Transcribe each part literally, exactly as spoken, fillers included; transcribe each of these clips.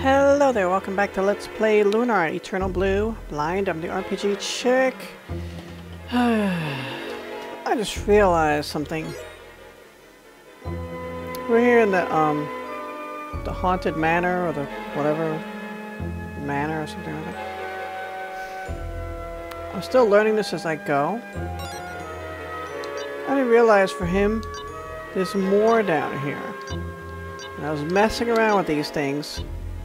Hello there, welcome back to Let's Play Lunar, Eternal Blue, Blind. I'm the R P G chick. I just realized something. We're here in the, um, the Haunted Manor, or the whatever manor or something like that. I'm still learning this as I go. I didn't realize for him, there's more down here. And I was messing around with these things.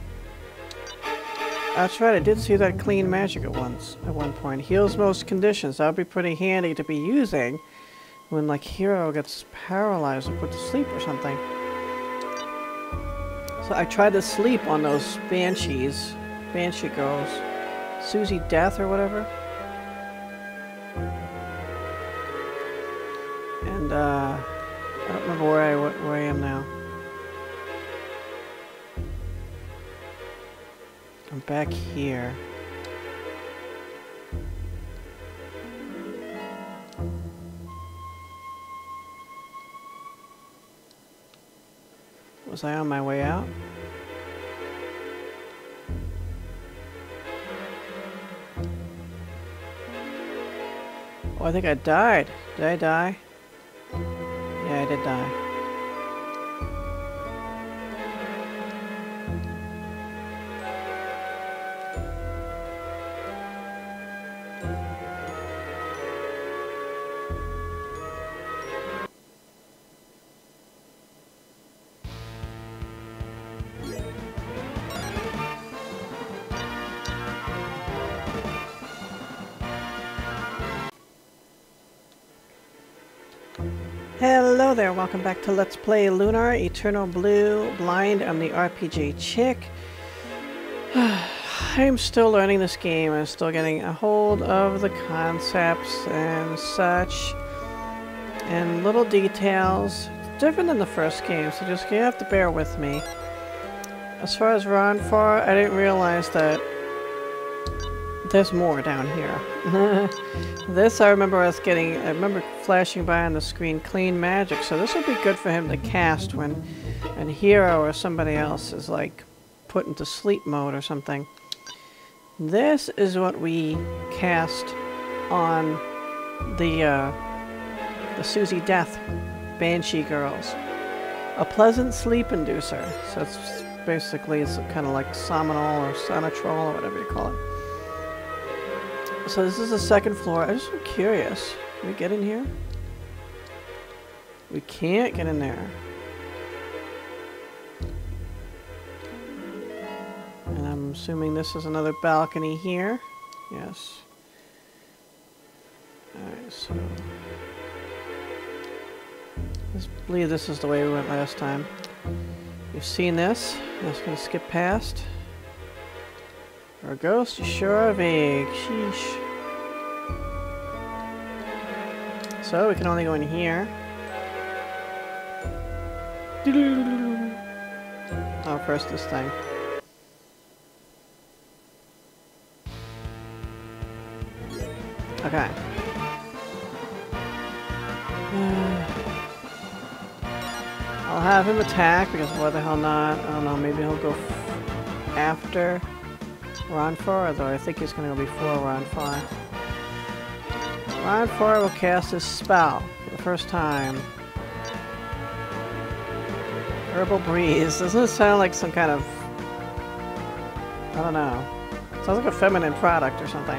That's right, I did see that clean magic at once, at one point. Heals most conditions. That would be pretty handy to be using when, like, Hero gets paralyzed or put to sleep or something. So I tried to sleep on those banshees, banshee girls, Susie Death or whatever. And uh, I don't remember where I where I am now. I'm back here. Was I on my way out? Oh, I think I died. Did I die? Yeah, I did die. Hello there, welcome back to Let's Play Lunar, Eternal Blue, Blind. I'm the R P G chick. I'm still learning this game. I'm still getting a hold of the concepts and such. And little details. It's different than the first game, so just you have to bear with me. As far as Ronfar, I didn't realize that there's more down here. This I remember us getting, I remember flashing by on the screen clean magic, so this would be good for him to cast when a hero or somebody else is like put into sleep mode or something. This is what we cast on the, uh, the Susie Death Banshee girls. A pleasant sleep inducer. So it's basically, it's kind of like Somanol or Sonatrol or whatever you call it. So this is the second floor. I'm just curious. Can we get in here? We can't get in there. And I'm assuming this is another balcony here. Yes. Alright, so... I believe this is the way we went last time. You've seen this. I'm just going to skip past. For a ghost, you sure are vague. Sheesh. So, we can only go in here. Oh, first this thing. Okay. Uh, I'll have him attack, because why the hell not? I don't know, maybe he'll go f after Ronfar, although I think he's going to go before Ronfar. Ronfar will cast his spell for the first time. Herbal Breeze. Doesn't it sound like some kind of... I don't know. Sounds like a feminine product or something.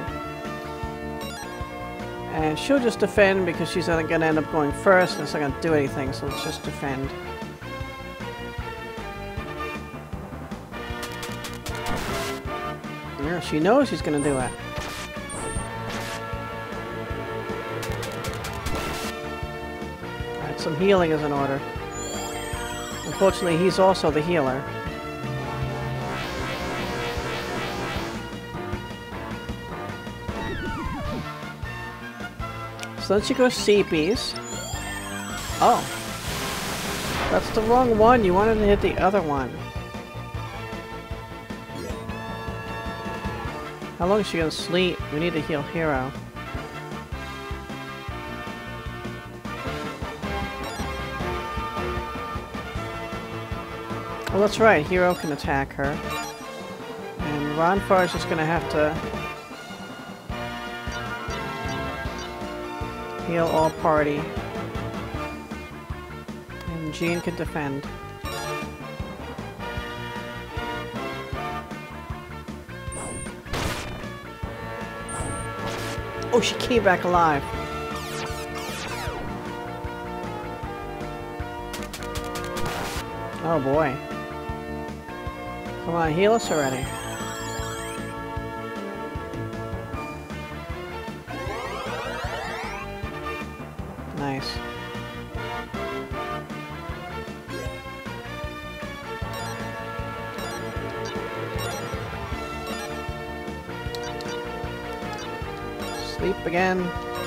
And she'll just defend because she's going to end up going first and it's not going to do anything, so let's just defend. Yeah, she knows he's going to do it. Alright, some healing is in order. Unfortunately, he's also the healer. So then she goes Seepies. Oh. That's the wrong one. You wanted to hit the other one. How long is she gonna sleep? We need to heal Hero. Well, that's right. Hero can attack her. Ronfar is just gonna have to heal all party. And Jean can defend. Oh, she came back alive. Oh boy. Come on, heal us already. Nice. Sleep again.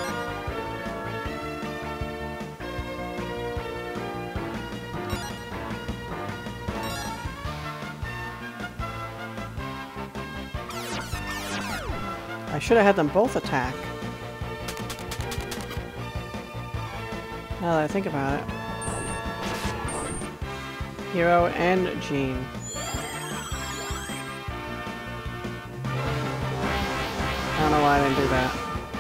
I should have had them both attack. Now that I think about it. Hero and Jean. I don't know why I didn't do that.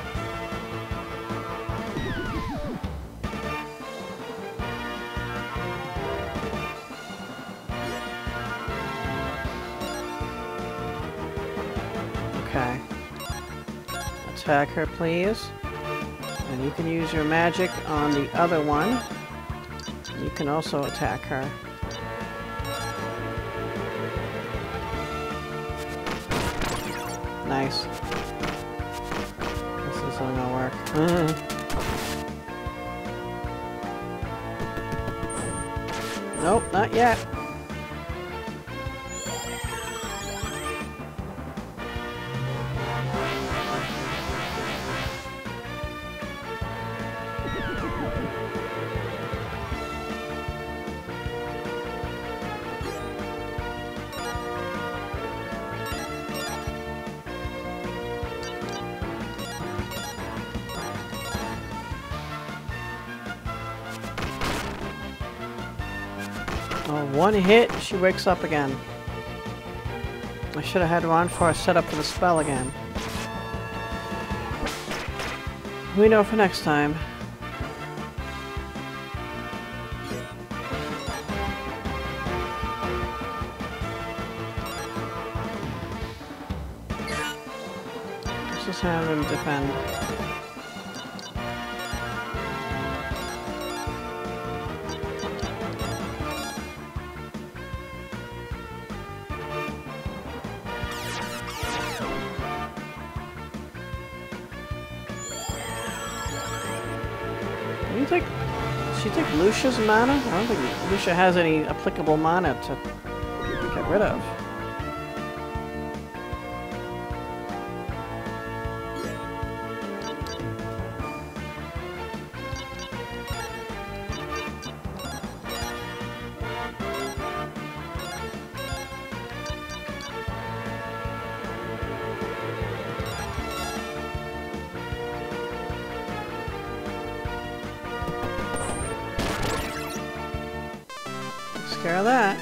Okay. Attack her, please. And you can use your magic on the other one. You can also attack her. Nice. This isn't gonna work. Nope, not yet. Oh, one hit, she wakes up again. I should have had Ronfar set up for the spell again. We know for next time. Let's just have him defend. Do you think she take Lucia's mana? I don't think Lucia has any applicable mana to get rid of. Takes care of that.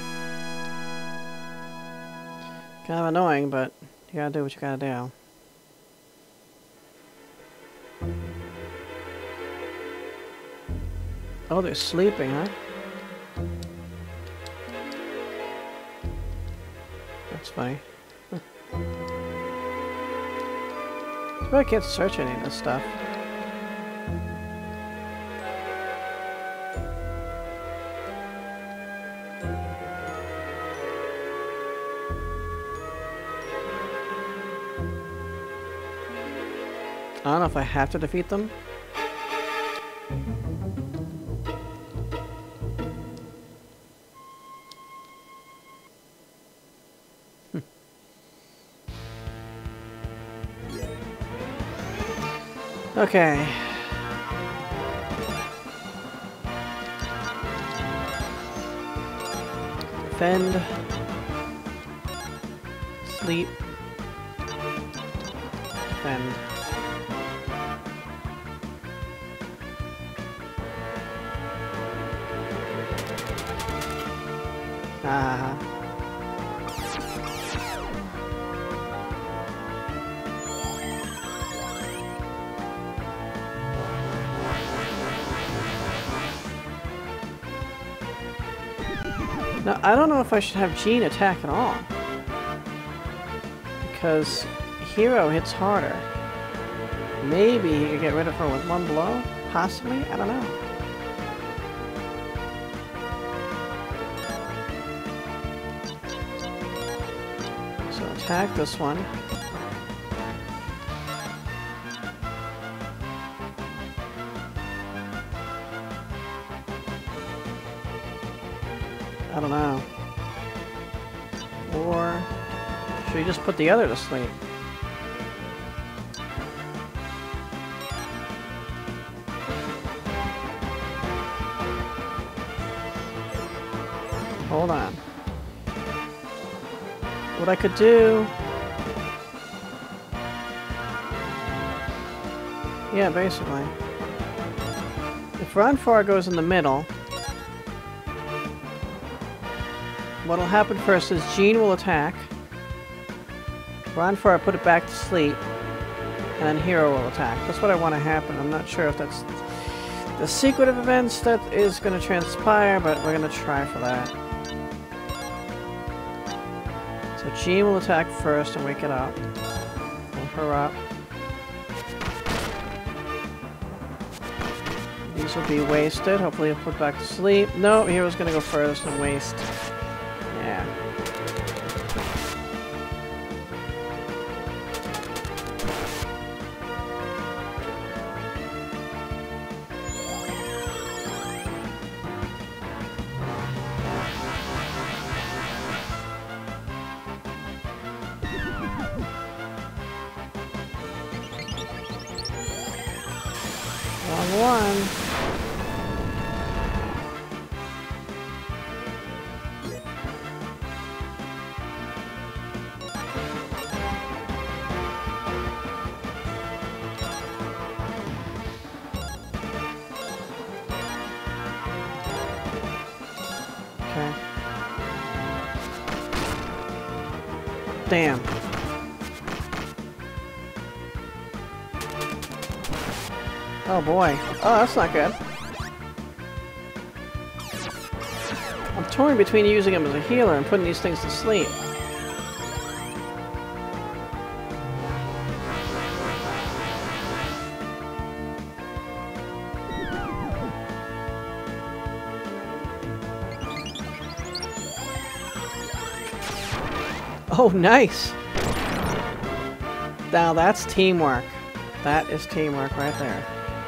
Kind of annoying, but you gotta do what you gotta do. Oh, they're sleeping, huh? That's funny. Huh. Too bad I can't search any of this stuff. I don't know if I have to defeat them. Hmm. Okay. Defend. Sleep. Defend. Ah. Now, I don't know if I should have Jean attack at all. Because Hero hits harder. Maybe he could get rid of her with one blow? Possibly? I don't know. So attack this one. I don't know. Or should we just put the other to sleep? Hold on. What I could do... Yeah, basically. If Ronfar goes in the middle, what'll happen first is Jean will attack. Ronfar put it back to sleep, and then Hero will attack. That's what I want to happen. I'm not sure if that's the sequence of events that is going to transpire, but we're going to try for that. So Jean will attack first and wake it up. Pull her up. These will be wasted. Hopefully he'll put back to sleep. No, Hero's going to go first and waste. Yeah. Wrong one. Okay. Damn. Oh boy. Oh, that's not good. I'm torn between using him as a healer and putting these things to sleep. Oh, nice! Now that's teamwork. That is teamwork right there.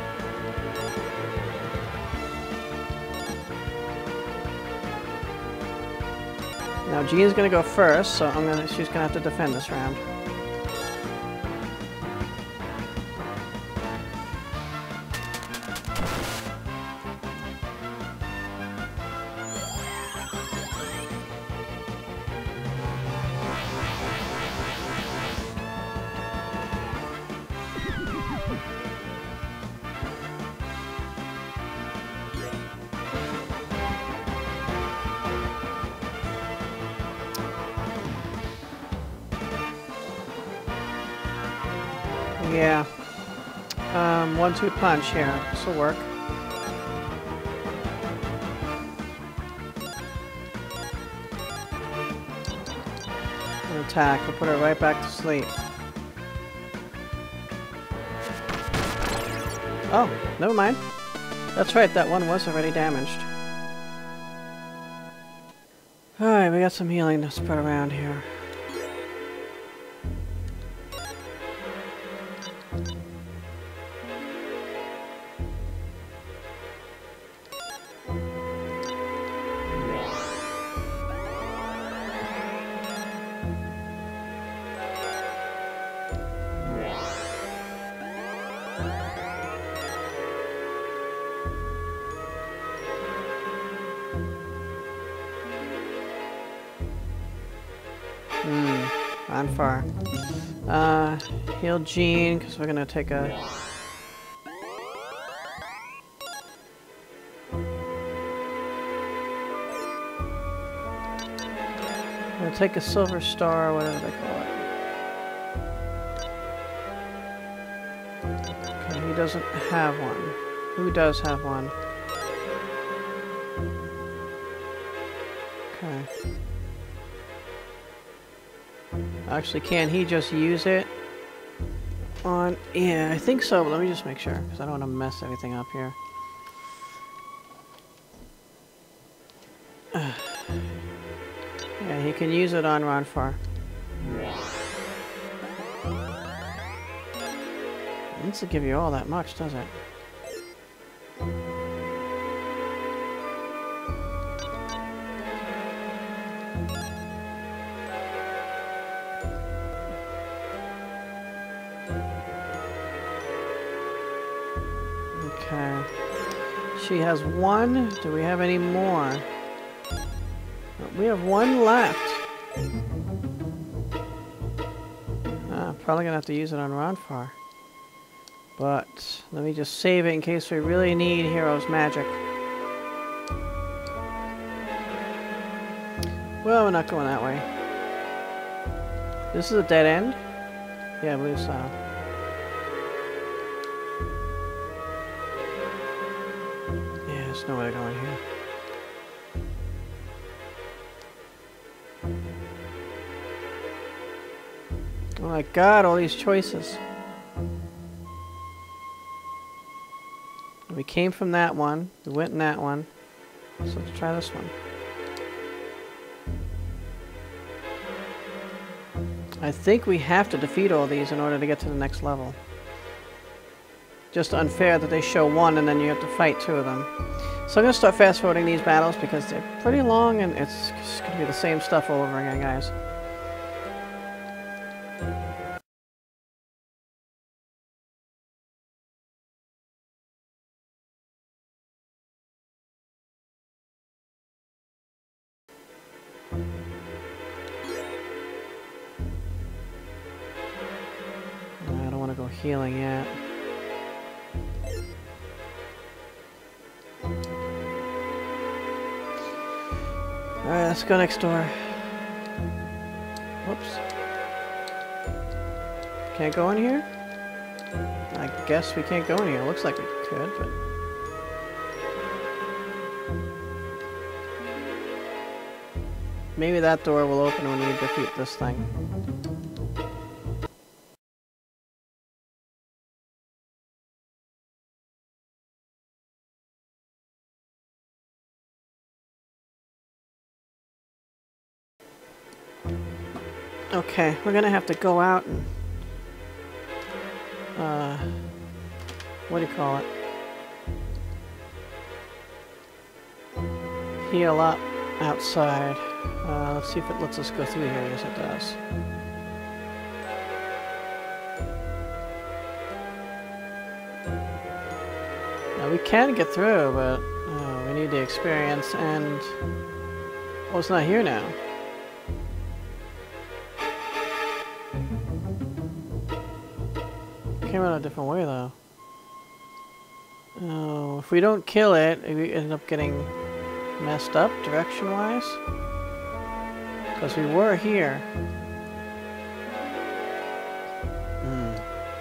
Now Jean's gonna go first, so I'm gonna she's gonna have to defend this round. Yeah. Um, one two punch here. This will work. An attack. We'll put her right back to sleep. Oh, never mind. That's right, that one was already damaged. Alright, we got some healing to spread around here. Hmm, on far. Uh, heal Jean, because we're gonna take a... We're gonna take a silver star, whatever they call it. Okay, he doesn't have one. Who does have one? Okay. Okay. Actually, can he just use it on... Yeah, I think so, but let me just make sure, because I don't want to mess anything up here. Yeah, he can use it on Ronfar. It doesn't give you all that much, does it? Okay. She has one. Do we have any more? We have one left. Ah, probably gonna have to use it on Ronfar. But let me just save it in case we really need Hero's magic. Well, we're not going that way. This is a dead end? Yeah, I believe so. Yeah, there's no way to go in here. Oh my god, all these choices. We came from that one, we went in that one, so let's try this one. I think we have to defeat all these in order to get to the next level. Just unfair that they show one and then you have to fight two of them. So I'm going to start fast forwarding these battles because they're pretty long and it's just going to be the same stuff all over again, guys. I don't want to go healing yet. Alright, let's go next door. Whoops. Can't go in here? I guess we can't go in here. Looks like we could, but... maybe that door will open when we defeat this thing. Okay, we're gonna have to go out and... Uh... what do you call it? Heal up outside. Uh, let's see if it lets us go through here. Yes, it does. Now we can get through, but uh, we need the experience and... well, it's not here now. Came out a different way, though. Oh, if we don't kill it, we end up getting messed up direction-wise. Because we were here. Hmm.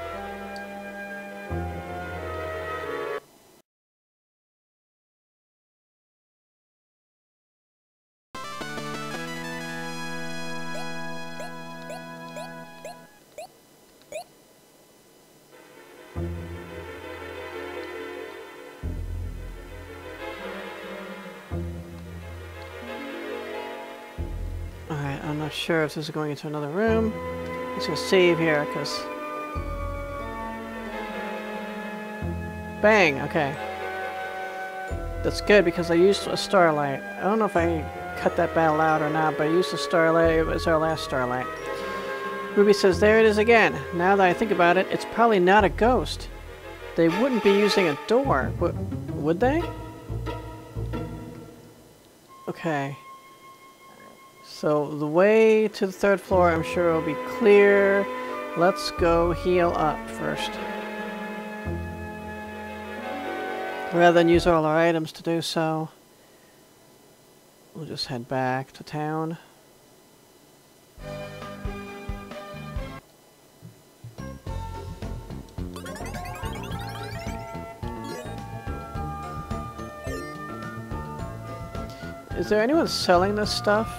Alright, I'm not sure if this is going into another room. I'm just gonna save here, because... bang! Okay. That's good, because I used a starlight. I don't know if I cut that battle out or not, but I used a starlight. It was our last starlight. Ruby says, there it is again. Now that I think about it, it's probably not a ghost. They wouldn't be using a door. W- would they? Okay. So the way to the third floor, I'm sure will be clear. Let's go heal up first. Rather than use all our items to do so, we'll just head back to town. Is there anyone selling this stuff?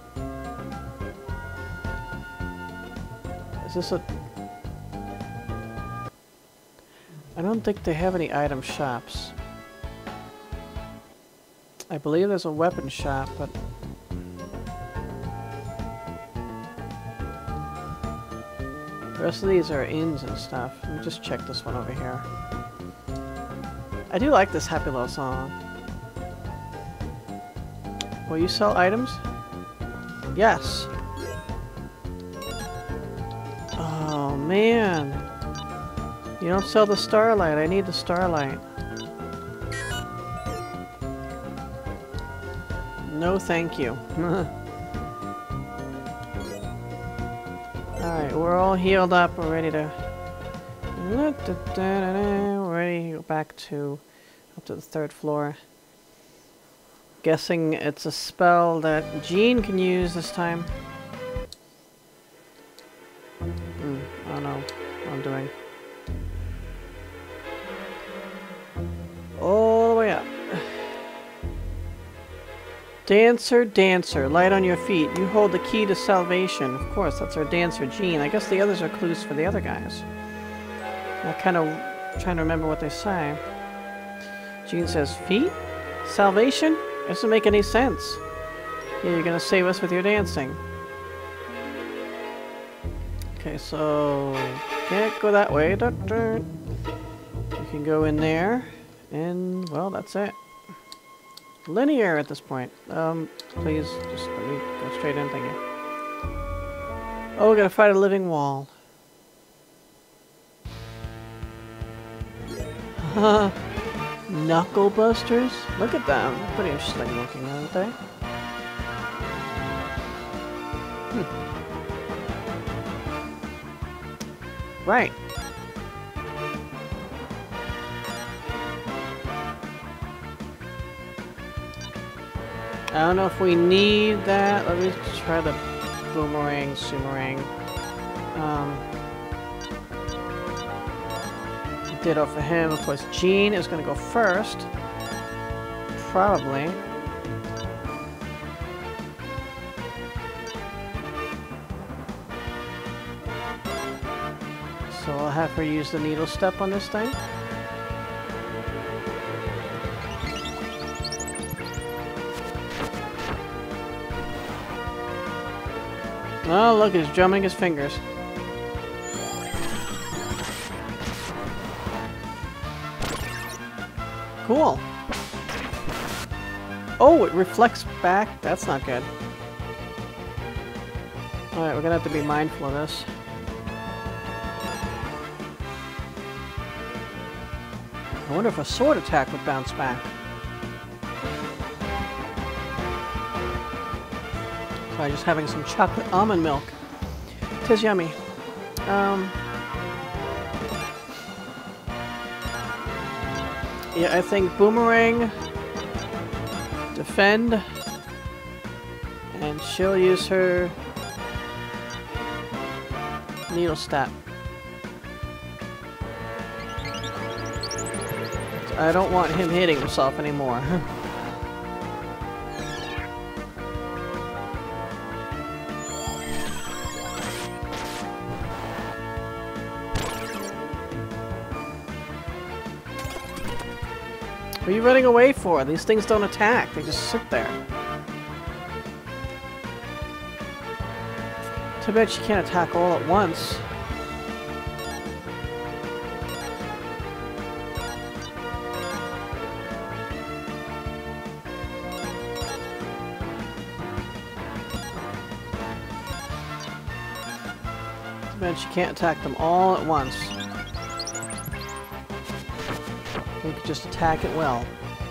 Is this a... I don't think they have any item shops. I believe there's a weapon shop, but... The rest of these are inns and stuff. Let me just check this one over here. I do like this happy little song. Will you sell items? Yes. Oh man. You don't sell the starlight. I need the starlight. No thank you. Alright, we're all healed up. We're ready to... We're ready to go back to... up to the third floor. Guessing it's a spell that Jean can use this time. Mm, I don't know what I'm doing. All the way up. Dancer, dancer, light on your feet. You hold the key to salvation. Of course, that's our dancer, Jean. I guess the others are clues for the other guys. I'm kind of trying to remember what they say. Jean says, feet? Salvation? It doesn't make any sense. Yeah, you're gonna save us with your dancing. Okay, so... can't go that way. You can go in there. And, well, that's it. Linear at this point. Um, please, just let me go straight in, thank you. Oh, we gotta fight a living wall. Knuckle busters? Look at them. Pretty interesting looking, aren't they? Hmm. Right. I don't know if we need that. Let me try the boomerang, sumerang. Um, ditto for him. Of course, Jean is going to go first. Probably. So I'll have her use the needle step on this thing. Oh, look, he's drumming his fingers. Cool. Oh, it reflects back? That's not good. Alright, we're gonna have to be mindful of this. I wonder if a sword attack would bounce back. By just having some chocolate almond milk. Tis yummy. Um, yeah, I think boomerang, defend, and she'll use her needle step. I don't want him hitting himself anymore. What are you running away for? These things don't attack. They just sit there. Too bad she can't attack all at once. Too bad she can't attack them all at once. We could just attack it well.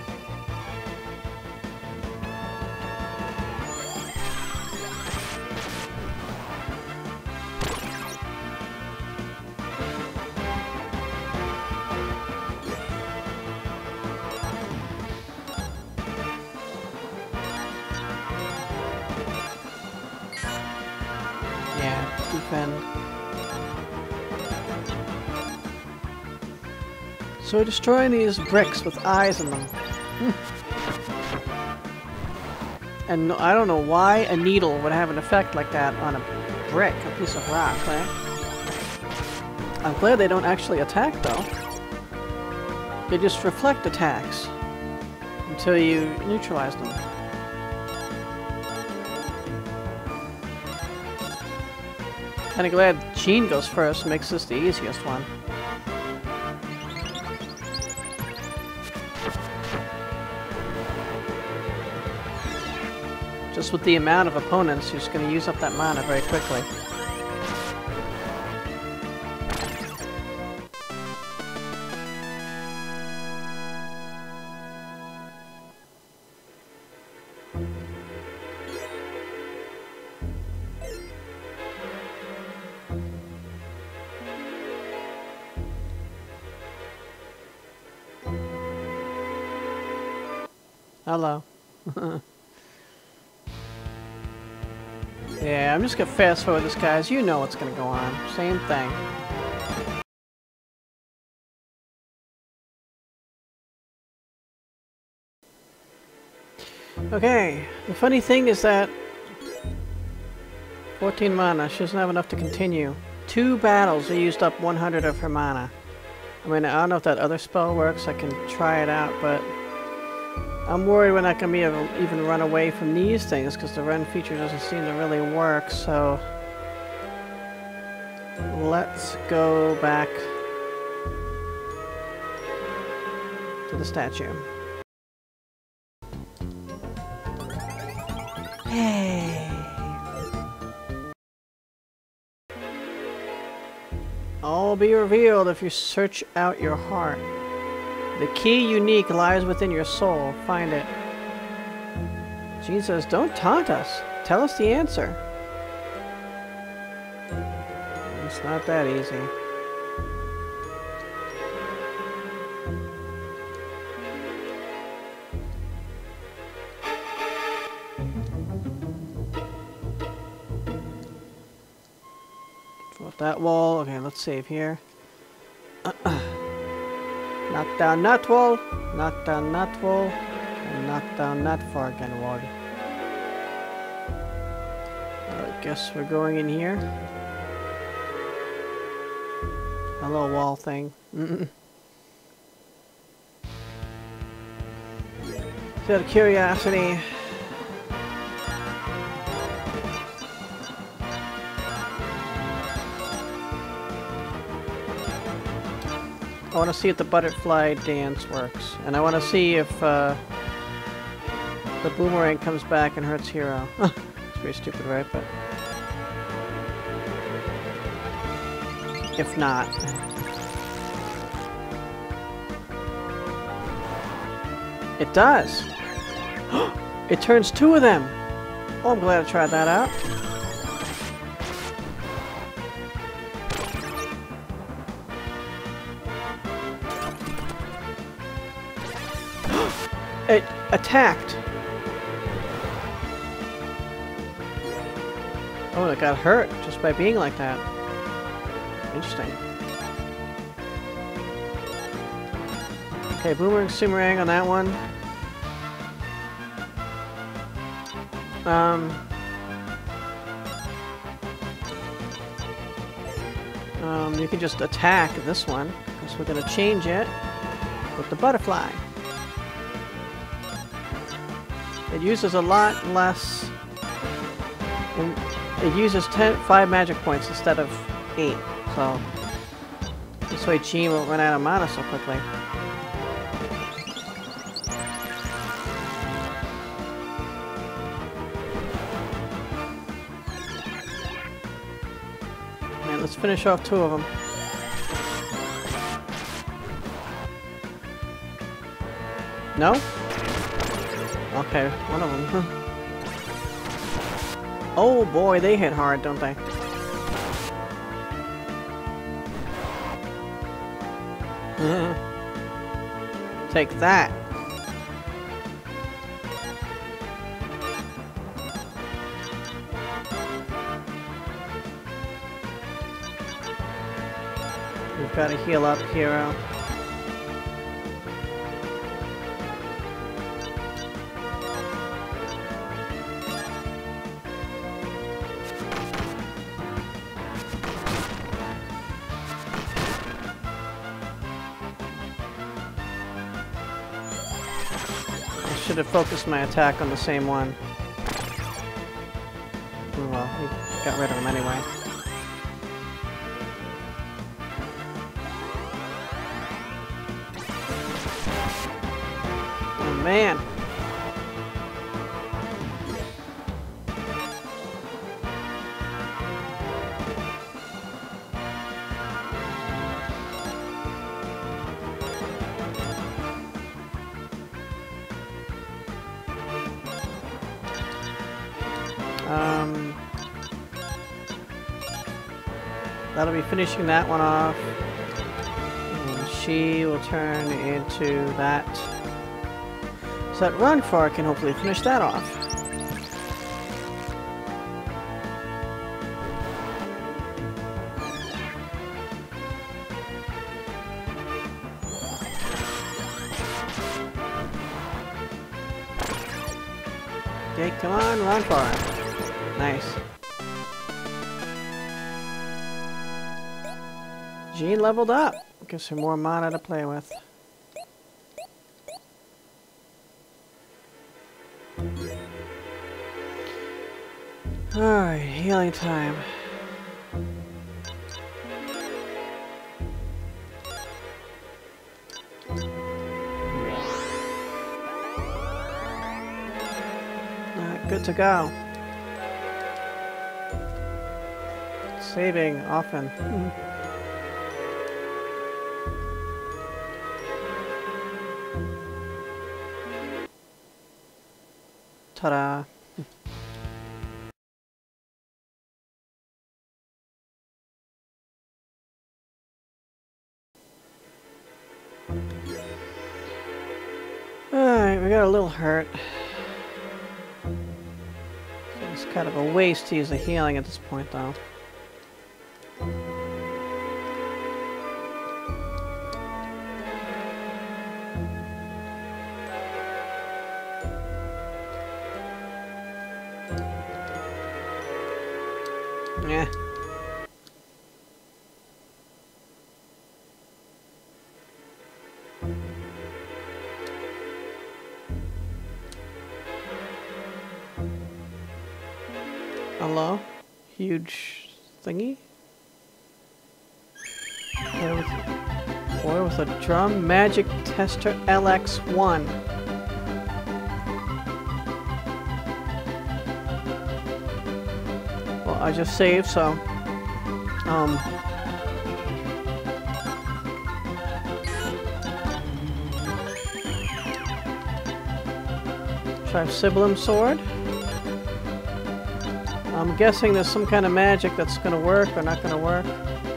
Yeah, defend. So destroying these bricks with eyes in them. And I don't know why a needle would have an effect like that on a brick, a piece of rock, right? I'm glad they don't actually attack, though. They just reflect attacks until you neutralize them. Kinda glad Gene goes first, makes this the easiest one. Just with the amount of opponents, you're just going to use up that mana very quickly. Hello. Yeah, I'm just gonna fast forward this, guys. You know what's gonna go on. Same thing. Okay, the funny thing is that fourteen mana, she doesn't have enough to continue. Two battles, we used up one hundred of her mana. I mean, I don't know if that other spell works, I can try it out, but I'm worried we're not going to be able to even run away from these things because the run feature doesn't seem to really work, so let's go back to the statue. Hey! All will be revealed if you search out your heart. The key unique lies within your soul. Find it. Gene says, don't taunt us. Tell us the answer. It's not that easy. Flip that wall. Okay, let's save here. Knock down that wall, knock down that wall, and knock down that fucking wall. I guess we're going in here. Hello, wall thing. Mm-mm. Just out of curiosity. I want to see if the butterfly dance works. And I want to see if uh, the boomerang comes back and hurts Hero. It's pretty stupid, right? But if not... It does! It turns two of them! Oh, I'm glad I tried that out. It attacked. Oh, it got hurt just by being like that. Interesting. Okay, boomerang, sumerang on that one. Um, um, you can just attack this one, because we're going to change it with the butterfly. It uses a lot less. It uses ten, five magic points instead of eight. So this way Gene won't run out of mana so quickly. Man, let's finish off two of them. No? Okay, one of them. Oh boy, they hit hard, don't they? Take that. We've got to heal up, Hero. should have focused my attack on the same one. Oh, well, we got rid of him anyway. Oh man! Um, that'll be finishing that one off. And she will turn into that. So that run far can hopefully finish that off. Okay, come on, run far. Nice. Jean leveled up. Gives her more mana to play with. Alright, healing time. Alright, good to go. Saving often. Mm. Ta-da! Alright, we got a little hurt. So it's kind of a waste to use the healing at this point, though. Yeah. Hello? Huge thingy? Boy with, boy with a drum magic tester L X one. Well, I just saved, so um try Sibyllum sword. I'm guessing there's some kind of magic that's gonna work or not gonna work.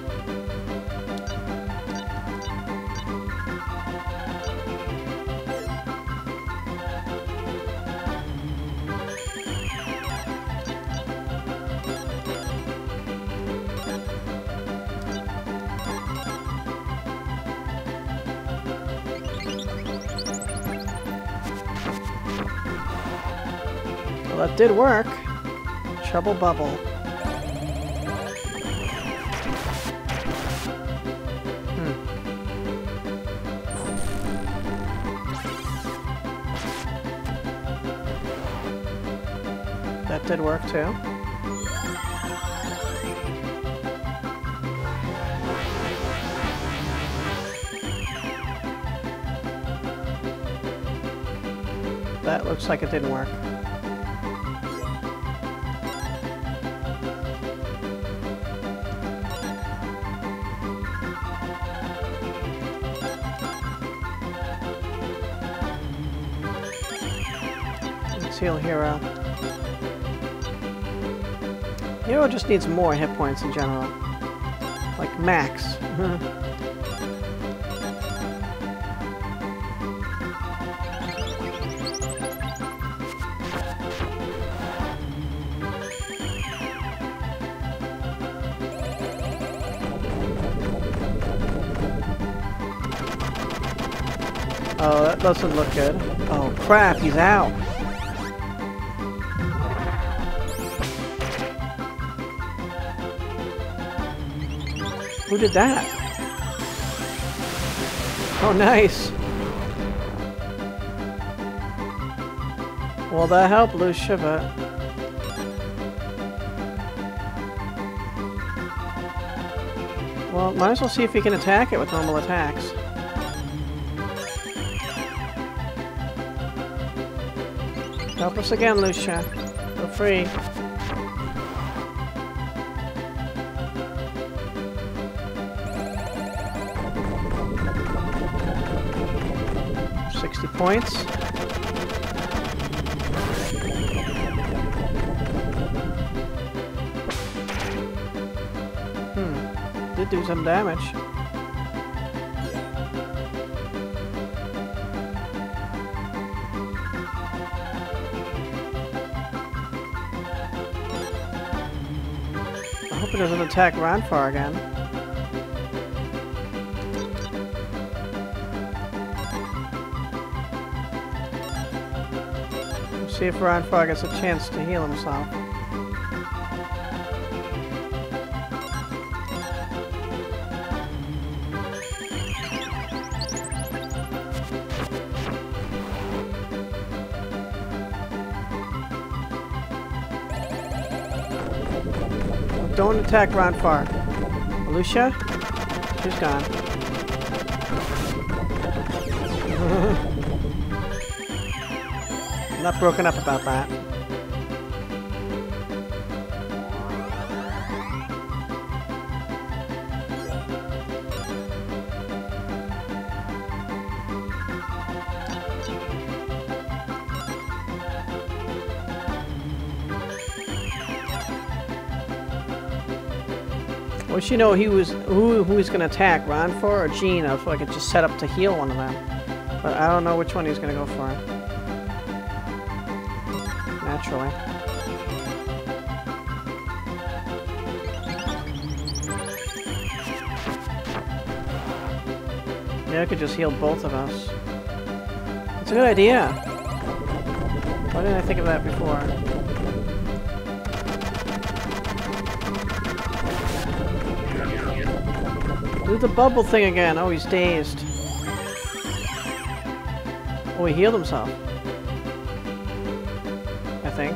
Well, that did work. Trouble bubble. Hmm. That did work too. That looks like it didn't work. Heal Hero. Hero just needs more hit points in general. Like max. Oh, that doesn't look good. Oh crap, he's out. Who did that? Oh, nice. Well, that helped Lucia, but... Well, might as well see if we can attack it with normal attacks. Help us again, Lucia. Feel free. Sixty points. Hmm. Did do some damage. I hope it doesn't attack Ranfar again. We'll see if Ranfar gets a chance to heal himself. Don't attack Ranfar. Lucia? She's gone. I'm not broken up about that. I wish you know he was who who he's gonna attack, Ranfar or Gina, so I could just set up to heal one of them. But I don't know which one he's gonna go for. Naturally. Yeah, I could just heal both of us. It's a good idea. Why didn't I think of that before? Do the bubble thing again. Oh, he's dazed. Oh, he healed himself. I think.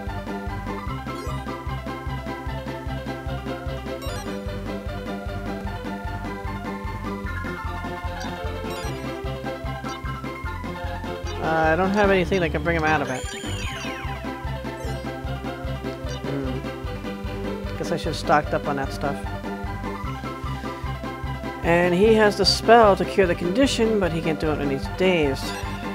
Uh, I don't have anything that can bring him out of it. Hmm. Guess I should have stocked up on that stuff. And he has the spell to cure the condition, but he can't do it when he's dazed.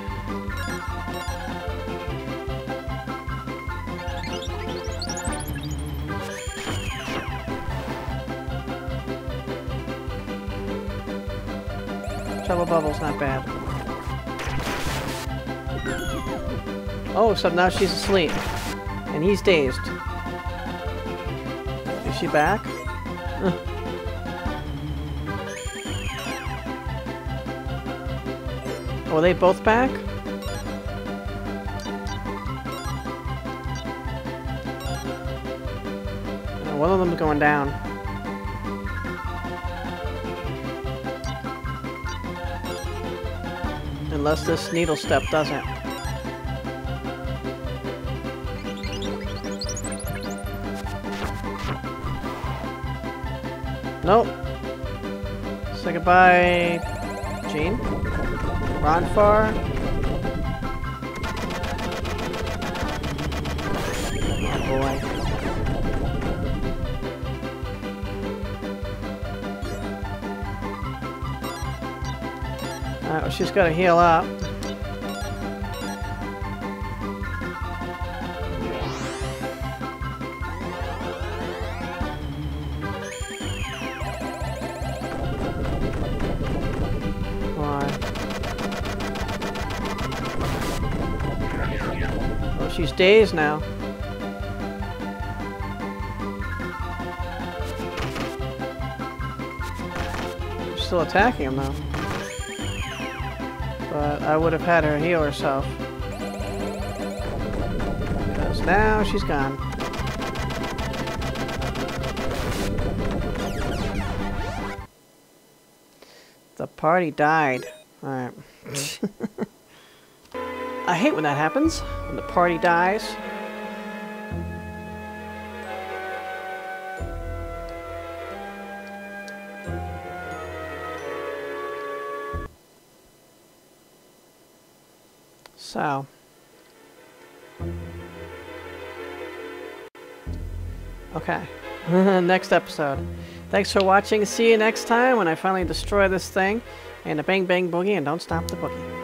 Trouble bubble's not bad. Oh, so now she's asleep. And he's dazed. Is she back? Oh, are they both back? Oh, one of them's going down. Unless this needle step doesn't. Nope. Say goodbye, Jean. Ranfar. Oh boy. Alright, well, she's gotta heal up. She's dazed now. She's still attacking him though. But I would have had her heal herself. Because now she's gone. The party died. Alright. I hate when that happens, when the party dies. So. Okay. Next episode. Thanks for watching. See you next time when I finally destroy this thing. And a bang bang boogie, and don't stop the boogie.